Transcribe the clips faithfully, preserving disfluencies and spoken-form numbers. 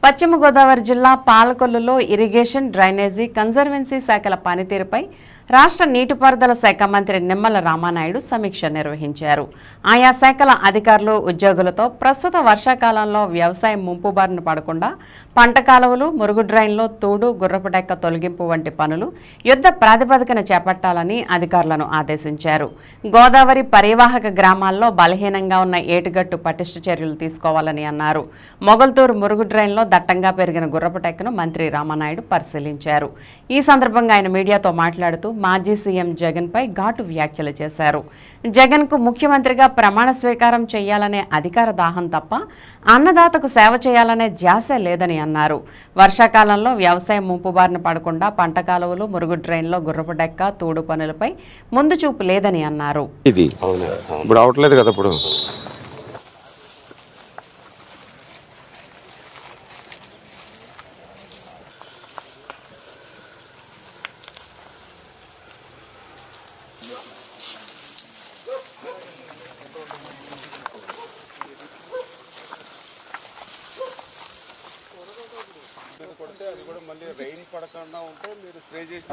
పశ్చిమ గోదావరి జిల్లా పాలకొల్లులో irrigation, drainage, conservancy శాఖల పనితీరుపై రాష్ట్ర నీటిపారుదల శాఖ మంత్రి నిమ్మల రామానాయుడు సమీక్ష నిర్వహించారు. ఆయా శాఖల అధికారులు, ఉద్యోగులతో ప్రస్తుత వర్షాకాలంలో వ్యవసాయం ముంపు బారిన పడకుండా పంట కాలువలు, మురుగు డ్రైన్లో తూడు, గుర్రపు డెక్క తొలగింపు వంటి పనులు యుద్ధ ప్రాతిపదికన చేపట్టాలని అధికారులను ఆదేశించారు. గోదావరి పరివాహక గ్రామాల్లో బలహీనంగా ఉన్న ఏటుగట్టు పటిష్ట చర్యలు తీసుకోవాలని అన్నారు. మొగల్తూరు మురుగు డ్రైన్లో దట్టంగా పెరిగిన గుర్రపు డెక్కను మంత్రి రామానాయుడు పరిశీలించారు. ఈ సందర్భంగా ఆయన మీడియాతో మాట్లాడుతూ మాజీ సీఎం జగన్ పై ఘాటు వ్యాఖ్యలు చేశారు. జగన్ కు ముఖ్యమంత్రిగా ప్రమాణ స్వీకారం చేయాలనే అధికార దాహం తప్ప అన్నదాతకు సేవ చేయాలనే ధ్యాస లేదని అన్నారు. వర్షాకాలంలో వ్యవసాయం ముంపు బారిన పడకుండా పంట కాలువలు, మురుగు డ్రైన్లో గుర్రపు డెక్క, తూడు పనులపై ముందు చూపు లేదని అన్నారు. ఇది ఇప్పుడు అవట్లేదు కదా. ఇప్పుడు అది కూడా మళ్ళీ రెయిన్ పడకుండా ఉంటే మీరు స్ప్రే చేసి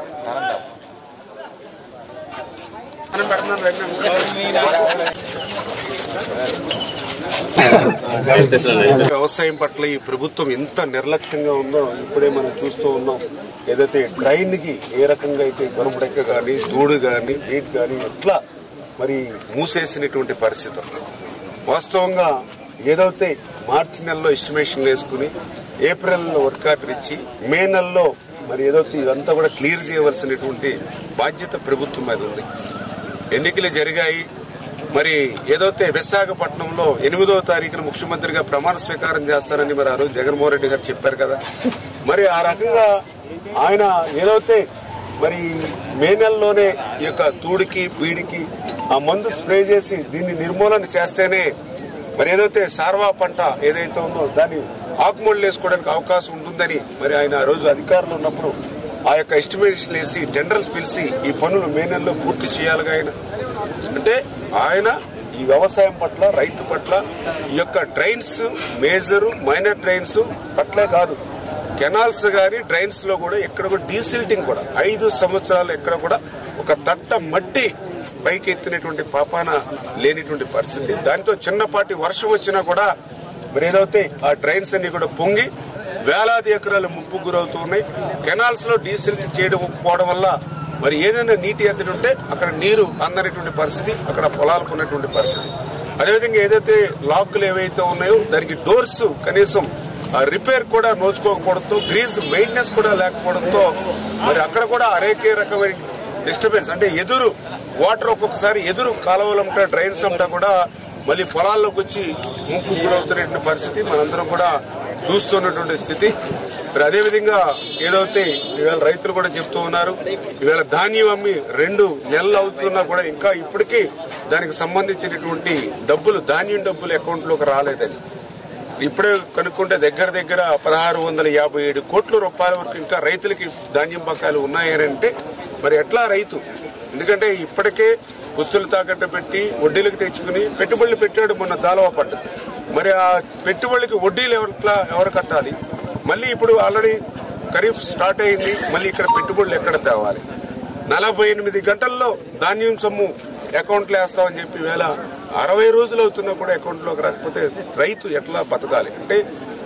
వ్యవసాయం పట్ల ఈ ప్రభుత్వం ఎంత నిర్లక్ష్యంగా ఉందో ఇప్పుడే మనం చూస్తూ ఉన్నాం. ఏదైతే డ్రైన్ కి ఏ రకంగా అయితే గొరుపు డెక్క కానీ, దూడు కానీ, నీట్ కానీ ఎట్లా మరి మూసేసినటువంటి పరిస్థితి. వాస్తవంగా ఏదైతే మార్చి నెలలో ఎస్టిమేషన్ వేసుకుని ఏప్రిల్లో వర్క్ ఆర్డర్ ఇచ్చి మే నెలలో మరి ఏదైతే ఇదంతా కూడా క్లియర్ చేయవలసినటువంటి బాధ్యత ప్రభుత్వం మీద ఉంది. ఎన్నికలు జరిగాయి. మరి ఏదైతే విశాఖపట్నంలో ఎనిమిదవ తారీఖున ముఖ్యమంత్రిగా ప్రమాణ స్వీకారం చేస్తారని మరి ఆ రోజు జగన్మోహన్ రెడ్డి గారు చెప్పారు కదా. మరి ఆ రకంగా ఆయన ఏదైతే మరి మే నెలలోనే ఈ యొక్క తూడికి, బీడికి ఆ మందు స్ప్రే చేసి దీన్ని నిర్మూలన చేస్తేనే మరి ఏదైతే సార్వా పంట ఏదైతే ఉందో దాన్ని ఆకుమూలలు వేసుకోవడానికి అవకాశం ఉంటుందని మరి ఆయన ఆ రోజు అధికారులు ఉన్నప్పుడు ఆ యొక్క ఎస్టిమేషన్ వేసి టెండర్స్ పిలిచి ఈ పనులు మే నెలలో పూర్తి చేయాలిగా. ఆయన అంటే ఆయన ఈ వ్యవసాయం పట్ల, రైతు పట్ల ఈ యొక్క డ్రైన్స్, మేజరు, మైనర్ డ్రైన్స్ పట్లే కాదు, కెనాల్స్ కానీ డ్రైన్స్ లో కూడా ఎక్కడ కూడా డీసిల్టింగ్ కూడా ఐదు సంవత్సరాలు ఎక్కడ కూడా ఒక తట్ట మట్టి పైకి ఎత్తినటువంటి పాపాన లేనిటువంటి పరిస్థితి. దాంతో చిన్నపాటి వర్షం వచ్చినా కూడా మరి ఏదైతే ఆ డ్రైన్స్ అన్ని కూడా పొంగి వేలాది ఎకరాలు ముప్పు గురవుతూ ఉన్నాయి. కెనాల్స్ లో డీసిల్ట్ చేయడం పోవడం వల్ల మరి ఏదైనా నీటి ఎద్దడి ఉంటే అక్కడ నీరు అందనటువంటి పరిస్థితి, అక్కడ పొలాలకు ఉన్నటువంటి పరిస్థితి. అదేవిధంగా ఏదైతే లాక్లు ఏవైతే ఉన్నాయో దానికి డోర్స్ కనీసం రిపేర్ కూడా నోచుకోకపోవడంతో, గ్రీజ్ మెయింటెనెన్స్ కూడా లేకపోవడంతో మరి అక్కడ కూడా అనేక రకమైన డిస్టర్బెన్స్, అంటే ఎదురు వాటర్ ఒక్కొక్కసారి ఎదురు కాలువలంటా, డ్రైన్స్ అంతా కూడా మళ్ళీ పొలాల్లోకి వచ్చి ముంపు గురవుతున్నటువంటి పరిస్థితి మనందరం కూడా చూస్తున్నటువంటి స్థితి. మరి అదేవిధంగా ఏదైతే ఇవాళ రైతులు కూడా చెప్తూ ఉన్నారు, ఇవాళ ధాన్యం అమ్మి రెండు నెలలు అవుతున్నా కూడా ఇంకా ఇప్పటికీ దానికి సంబంధించినటువంటి డబ్బులు, ధాన్యం డబ్బులు అకౌంట్లోకి రాలేదని. ఇప్పుడే కనుక్కుంటే దగ్గర దగ్గర పదహారు వందల యాభై ఏడు కోట్ల రూపాయల వరకు ఇంకా రైతులకి ధాన్యం బకాయిలు ఉన్నాయని అంటే మరి ఎట్లా రైతు? ఎందుకంటే ఇప్పటికే పుస్తులు తాకట్టు పెట్టి వడ్డీలకు తెచ్చుకుని పెట్టుబడులు పెట్టాడు మొన్న దాలవా పంట. మరి ఆ పెట్టుబడికి వడ్డీలు ఎట్లా ఎవరు కట్టాలి? మళ్ళీ ఇప్పుడు ఆల్రెడీ ఖరీఫ్ స్టార్ట్ అయింది, మళ్ళీ ఇక్కడ పెట్టుబడులు ఎక్కడ తేవాలి? నలభై ఎనిమిది గంటల్లో ధాన్యం సొమ్ము అకౌంట్లో వేస్తామని చెప్పి వేళ అరవై రోజులు అవుతున్నా కూడా అకౌంట్లోకి రాకపోతే రైతు ఎట్లా బతకాలి? అంటే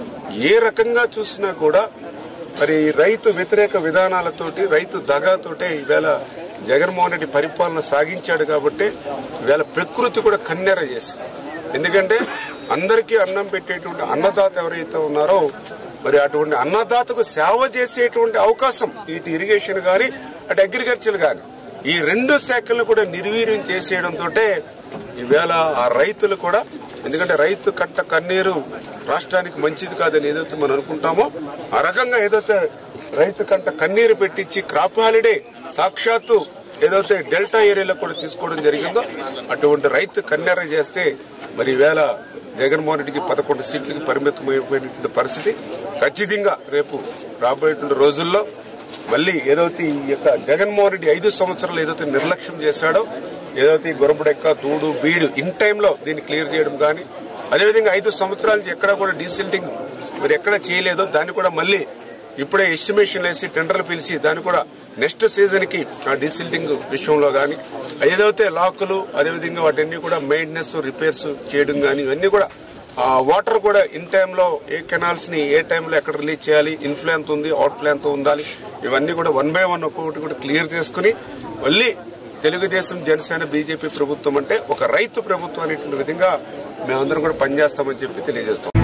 ఏ రకంగా చూసినా కూడా మరి రైతు వ్యతిరేక విధానాలతోటి, రైతు దగాతోటే ఈవేళ జగన్మోహన్ రెడ్డి పరిపాలన సాగించాడు. కాబట్టి ఈవేళ ప్రకృతి కూడా కన్నెర చేసి, ఎందుకంటే అందరికీ అన్నం పెట్టేటువంటి అన్నదాత ఎవరైతే ఉన్నారో మరి అటువంటి అన్నదాతకు సేవ చేసేటువంటి అవకాశం ఇటు ఇరిగేషన్ కానీ, అటు అగ్రికల్చర్ కానీ ఈ రెండు శాఖలను కూడా నిర్వీర్యం చేసేయడంతో ఈవేళ ఆ రైతులు కూడా, ఎందుకంటే రైతు కట్ట కన్నీరు రాష్ట్రానికి మంచిది కాదని ఏదైతే మనం అనుకుంటామో ఆ రకంగా ఏదైతే రైతు కంట కన్నీరు పెట్టించి క్రాప్ హాలిడే సాక్షాత్తు ఏదైతే డెల్టా ఏరియాలో కూడా తీసుకోవడం జరిగిందో అటువంటి రైతు కన్నెర చేస్తే మరి ఈవేళ జగన్మోహన్ రెడ్డికి పదకొండు సీట్లకి పరిమితమైపోయినటువంటి పరిస్థితి. ఖచ్చితంగా రేపు రాబోయేటువంటి రోజుల్లో మళ్ళీ ఏదైతే ఈ యొక్క జగన్మోహన్ రెడ్డి ఐదు సంవత్సరాలు ఏదైతే నిర్లక్ష్యం చేశాడో, ఏదైతే గొరబడెక్క, తూడు, బీడు ఇన్ టైంలో దీన్ని క్లియర్ చేయడం కానీ, అదేవిధంగా ఐదు సంవత్సరాల నుంచి ఎక్కడా కూడా డీసిల్టింగ్ మరి ఎక్కడ చేయలేదో దాన్ని కూడా మళ్ళీ ఇప్పుడే ఎస్టిమేషన్ వేసి టెండర్లు పిలిచి దాన్ని కూడా నెక్స్ట్ సీజన్కి ఆ డీసిల్టింగ్ విషయంలో కానీ ఏదైతే లాకులు అదేవిధంగా వాటన్ని కూడా మెయింటెనెన్స్ రిపేర్స్ చేయడం కానీ ఇవన్నీ కూడా వాటర్ కూడా ఇన్ టైంలో ఏ కెనాల్స్ని ఏ టైంలో ఎక్కడ రిలీజ్ చేయాలి, ఇన్ఫ్లో ఎంత ఉంది, అవుట్ఫ్లో ఎంత ఉండాలి, ఇవన్నీ కూడా వన్ బై వన్ ఒక్కొక్కటి కూడా క్లియర్ చేసుకుని మళ్ళీ తెలుగుదేశం జనసేన బీజేపీ ప్రభుత్వం అంటే ఒక రైతు ప్రభుత్వం అనేటువంటి విధంగా మేమందరం కూడా పనిచేస్తామని చెప్పి తెలియజేస్తాం.